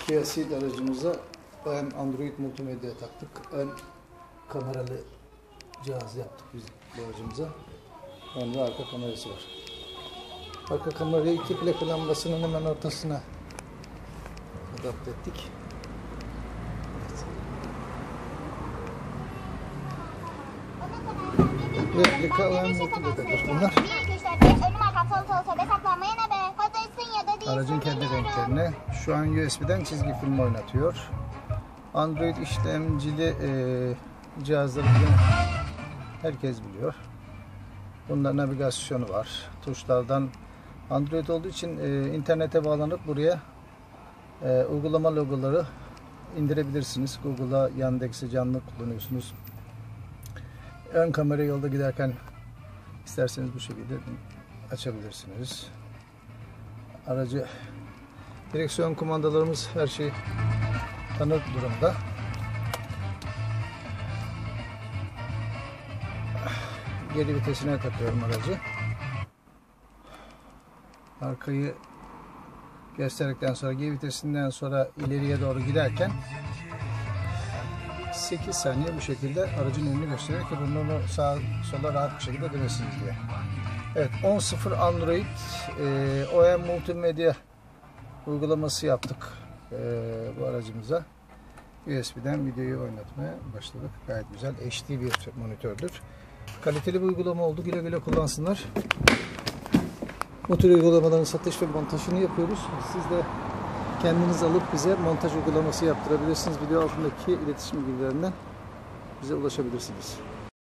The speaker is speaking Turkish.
Kia Ceed aracımıza hem Android multimedya taktık, hem kameralı cihaz yaptık biz bu aracımıza. Hem de arka kamerası var. Arka kamerayı iki plaka lambasının hemen ortasına adapte ettik. Evet. Replika ve multimedyadır bunlar. Aracın kendi renklerine. Şu an USB'den çizgi film oynatıyor. Android işlemcili cihazları herkes biliyor. Bunda navigasyonu var. Tuşlardan Android olduğu için internete bağlanıp buraya uygulama logoları indirebilirsiniz. Google'a Yandex'i canlı kullanıyorsunuz. Ön kamera yolda giderken isterseniz bu şekilde açabilirsiniz. Aracı direksiyon kumandalarımız her şey tanır durumda. Geri vitesine takıyorum aracı. Arkayı gösterdikten sonra geri vitesinden sonra ileriye doğru giderken 8 saniye bu şekilde aracın önünü gösteriyor ki bunu sağa sola rahat bir şekilde dönesiniz diye. Evet, 10.0 Android OEM multimedya uygulaması yaptık bu aracımıza. USB'den videoyu oynatmaya başladık. Gayet güzel HD bir monitördür. Kaliteli bir uygulama oldu. Güle güle kullansınlar. Bu tür uygulamaların satış ve montajını yapıyoruz. Siz de kendiniz alıp bize montaj uygulaması yaptırabilirsiniz. Video altındaki iletişim bilgilerinden bize ulaşabilirsiniz.